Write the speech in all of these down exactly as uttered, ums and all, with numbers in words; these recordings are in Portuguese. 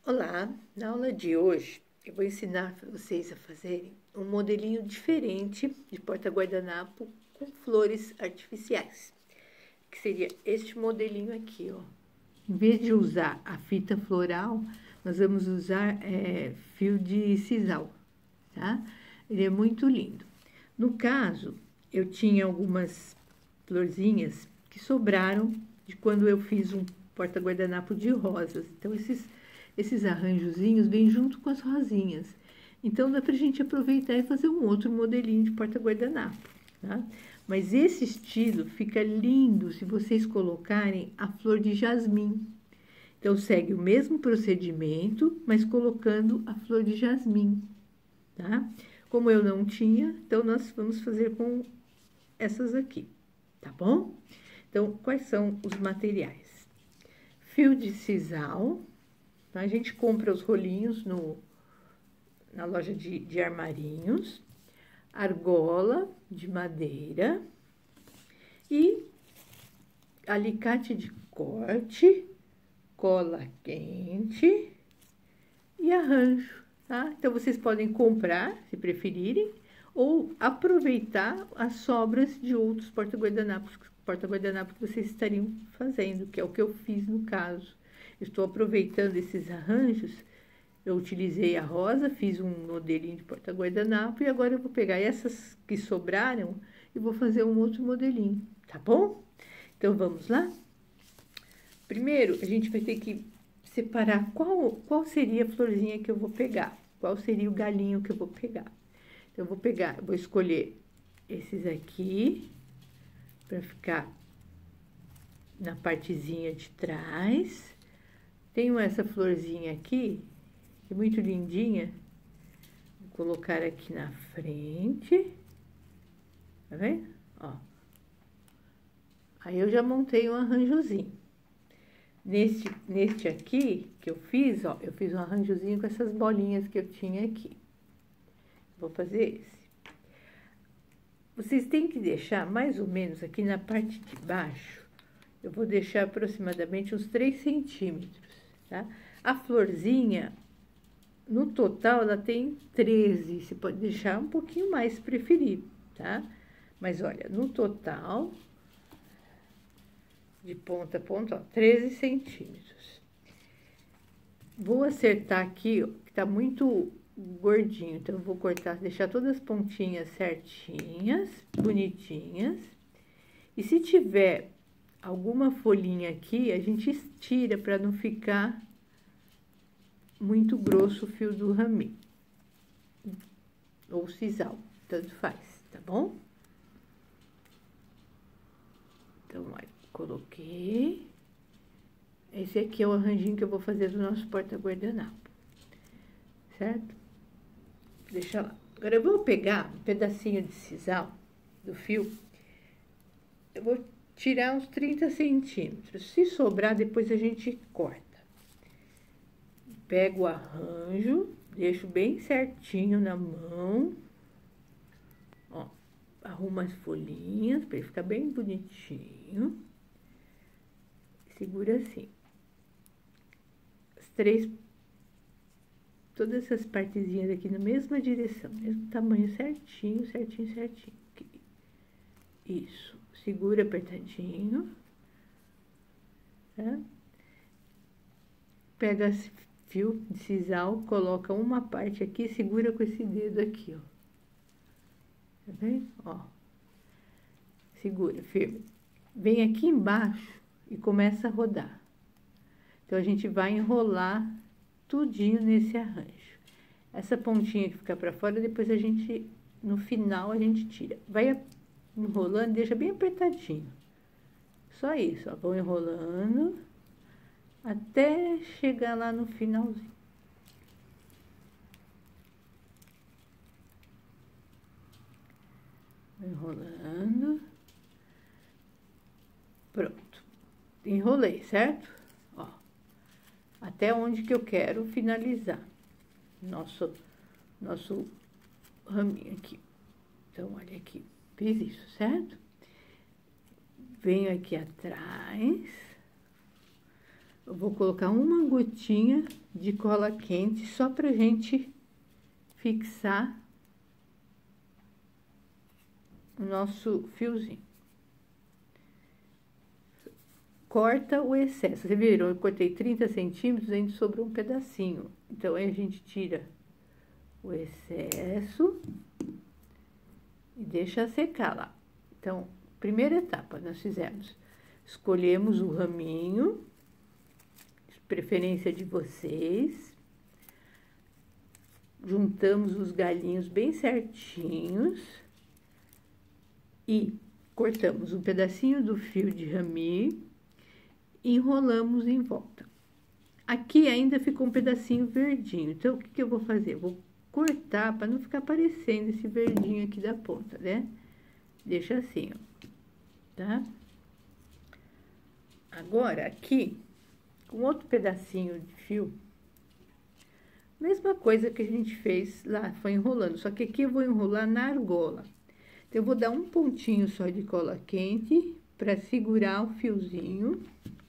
Olá, na aula de hoje eu vou ensinar vocês a fazerem um modelinho diferente de porta-guardanapo com flores artificiais, que seria este modelinho aqui, ó. Em vez de usar a fita floral, nós vamos usar é, fio de sisal, tá? Ele é muito lindo. No caso, eu tinha algumas florzinhas que sobraram de quando eu fiz um porta-guardanapo de rosas. Então, esses Esses arranjozinhos vêm junto com as rosinhas. Então, dá pra gente aproveitar e fazer um outro modelinho de porta-guardanapo, tá? Mas esse estilo fica lindo se vocês colocarem a flor de jasmim. Então, segue o mesmo procedimento, mas colocando a flor de jasmim, tá? Como eu não tinha, então nós vamos fazer com essas aqui, tá bom? Então, quais são os materiais? Fio de sisal. Então, a gente compra os rolinhos no, na loja de, de armarinhos, argola de madeira e alicate de corte, cola quente e arranjo, tá? Então, vocês podem comprar, se preferirem, ou aproveitar as sobras de outros porta-guardanapos, porta-guardanapo que vocês estariam fazendo, que é o que eu fiz no caso. Estou aproveitando esses arranjos, eu utilizei a rosa, fiz um modelinho de porta-guardanapo e agora eu vou pegar essas que sobraram e vou fazer um outro modelinho, tá bom? Então, vamos lá? Primeiro, a gente vai ter que separar qual, qual seria a florzinha que eu vou pegar, qual seria o galinho que eu vou pegar. Então, eu vou pegar, eu vou escolher esses aqui, para ficar na partezinha de trás. Tenho essa florzinha aqui, que é muito lindinha. Vou colocar aqui na frente. Tá vendo? Ó. Aí eu já montei um arranjozinho. Neste, neste aqui que eu fiz, ó, eu fiz um arranjozinho com essas bolinhas que eu tinha aqui. Vou fazer esse. Vocês têm que deixar mais ou menos aqui na parte de baixo. Eu vou deixar aproximadamente uns três centímetros. Tá? A florzinha, no total, ela tem treze, você pode deixar um pouquinho mais se preferir, tá? Mas, olha, no total, de ponta a ponta, ó, treze centímetros. Vou acertar aqui, ó, que tá muito gordinho, então eu vou cortar, deixar todas as pontinhas certinhas, bonitinhas. E se tiver alguma folhinha aqui, a gente estira para não ficar muito grosso o fio do raminho. Ou sisal, tanto faz, tá bom? Então, olha, coloquei. Esse aqui é o arranjinho que eu vou fazer do nosso porta-guardanapo, certo? Deixa lá. Agora, eu vou pegar um pedacinho de sisal do fio. Eu vou tirar uns trinta centímetros. Se sobrar, depois a gente corta. Pego o arranjo, deixo bem certinho na mão. Ó, arrumo as folhinhas para ele ficar bem bonitinho. Segura assim. As três, todas essas partezinhas aqui na mesma direção, mesmo tamanho certinho, certinho, certinho. Aqui. Isso. Segura apertadinho, tá? Pega esse fio de sisal, coloca uma parte aqui, segura com esse dedo aqui, ó. Tá vendo? Ó. Segura, firme. Vem aqui embaixo e começa a rodar. Então, a gente vai enrolar tudinho nesse arranjo. Essa pontinha que fica pra fora, depois a gente, no final, a gente tira. Vai enrolando, deixa bem apertadinho. Só isso, ó. Vou enrolando até chegar lá no finalzinho. Vou enrolando. Pronto. Enrolei, certo? Ó. Até onde que eu quero finalizar. Nosso, nosso raminho aqui. Então, olha aqui. Fiz isso, certo? Venho aqui atrás, eu vou colocar uma gotinha de cola quente só pra gente fixar o nosso fiozinho. Corta o excesso. Vocês viram? Eu cortei trinta centímetros, ainda sobrou um pedacinho. Então, aí a gente tira o excesso e deixa secar lá. Então, primeira etapa, nós fizemos. Escolhemos o raminho, de preferência de vocês. Juntamos os galhinhos bem certinhos. E cortamos um pedacinho do fio de rami. Enrolamos em volta. Aqui ainda ficou um pedacinho verdinho, então o que, que eu vou fazer? Eu vou cortar para não ficar aparecendo esse verdinho aqui da ponta, né? Deixa assim, ó, tá? Agora, aqui, com outro pedacinho de fio, mesma coisa que a gente fez lá, foi enrolando, só que aqui eu vou enrolar na argola. Então, eu vou dar um pontinho só de cola quente para segurar o fiozinho.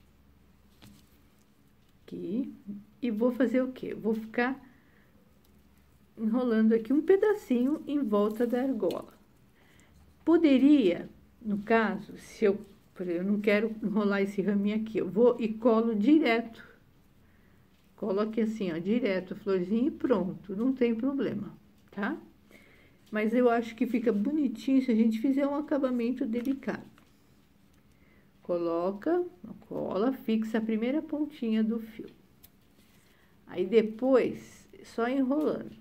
Aqui, e vou fazer o quê? Vou ficar enrolando aqui um pedacinho em volta da argola. Poderia, no caso, se eu, por exemplo, eu não quero enrolar esse raminho aqui, eu vou e colo direto. Colo aqui assim, ó, direto a florzinha e pronto, não tem problema, tá? Mas eu acho que fica bonitinho se a gente fizer um acabamento delicado. Coloca, cola, fixa a primeira pontinha do fio. Aí depois, só enrolando.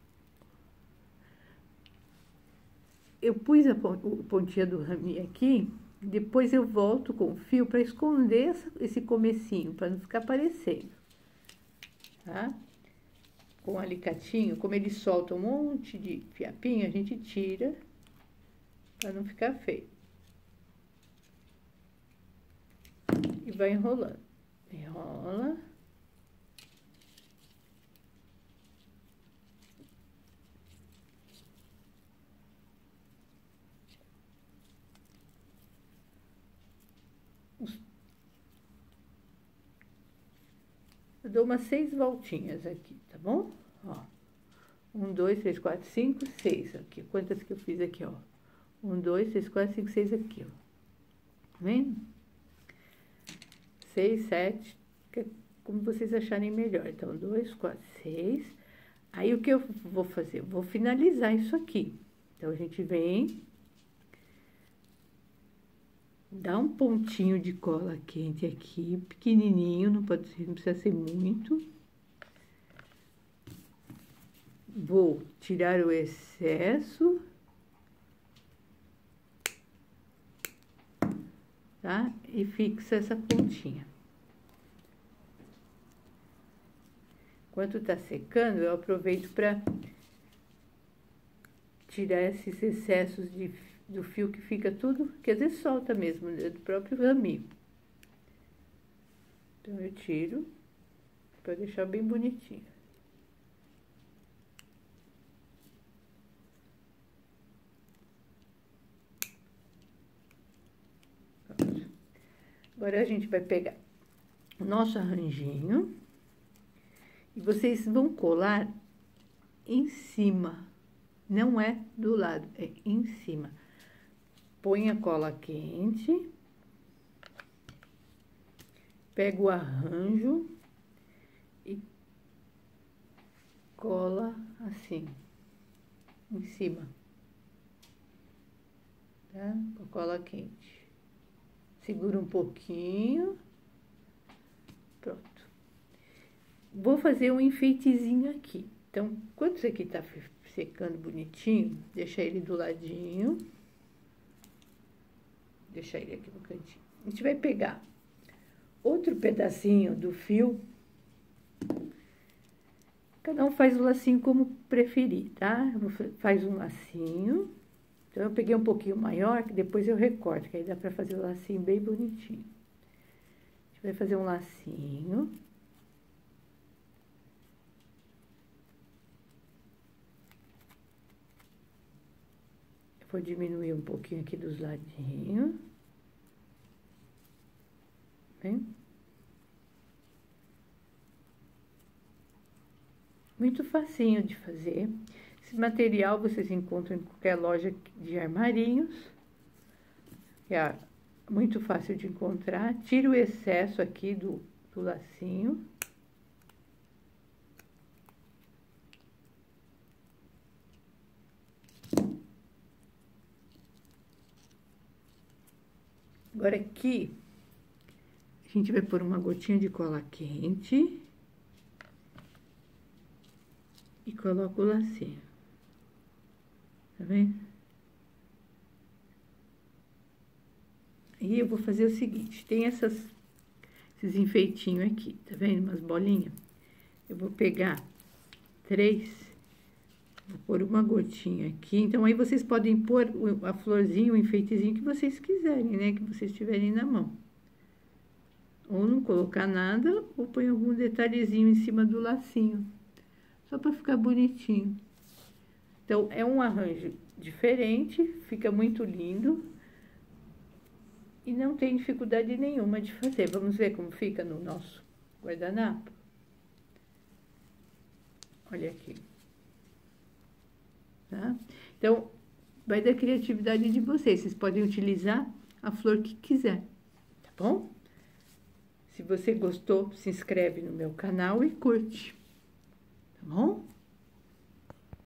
Eu pus a pontinha do raminho aqui, depois eu volto com o fio para esconder esse comecinho, para não ficar aparecendo. Tá? Com o alicatinho, como ele solta um monte de fiapinho, a gente tira para não ficar feio. E vai enrolando. Enrola. Eu dou umas seis voltinhas aqui, tá bom? Ó. Um, dois, três, quatro, cinco, seis aqui. Quantas que eu fiz aqui, ó? Um, dois, três, quatro, cinco, seis aqui, ó. Tá vendo? Seis, sete, como vocês acharem melhor. Então, dois, quatro, seis. Aí, o que eu vou fazer? Eu vou finalizar isso aqui. Então, a gente vem, dá um pontinho de cola quente aqui, pequenininho, não pode ser, não precisa ser muito. Vou tirar o excesso. Tá? E fixa essa pontinha. Enquanto tá secando, eu aproveito para tirar esses excessos de, do fio que fica tudo, que às vezes solta mesmo, né, do próprio raminho. Então, eu tiro para deixar bem bonitinho. Agora, a gente vai pegar o nosso arranjinho e vocês vão colar em cima, não é do lado, é em cima. Põe a cola quente, pega o arranjo e cola assim, em cima, tá? Com a cola quente. Segura um pouquinho. Pronto. Vou fazer um enfeitezinho aqui. Então, quando isso aqui tá secando bonitinho, deixa ele do ladinho. Deixa ele aqui no cantinho. A gente vai pegar outro pedacinho do fio. Cada um faz o lacinho como preferir, tá? Faz um lacinho. Então, eu peguei um pouquinho maior, que depois eu recorto, que aí dá pra fazer o lacinho bem bonitinho. A gente vai fazer um lacinho. Eu vou diminuir um pouquinho aqui dos ladinhos. Vem? Muito facinho de fazer. Esse material vocês encontram em qualquer loja de armarinhos. É muito fácil de encontrar. Tira o excesso aqui do, do lacinho. Agora aqui, a gente vai pôr uma gotinha de cola quente e coloca o lacinho. Tá vendo? E eu vou fazer o seguinte, tem essas, esses enfeitinhos aqui, tá vendo? Umas bolinhas. Eu vou pegar três, vou pôr uma gotinha aqui. Então, aí vocês podem pôr a florzinha, o enfeitezinho que vocês quiserem, né? Que vocês tiverem na mão. Ou não colocar nada, ou põe algum detalhezinho em cima do lacinho. Só para ficar bonitinho. Então, é um arranjo diferente, fica muito lindo. E não tem dificuldade nenhuma de fazer. Vamos ver como fica no nosso guardanapo? Olha aqui. Tá? Então, vai da criatividade de vocês. Vocês podem utilizar a flor que quiser, tá bom? Se você gostou, se inscreve no meu canal e curte, tá bom?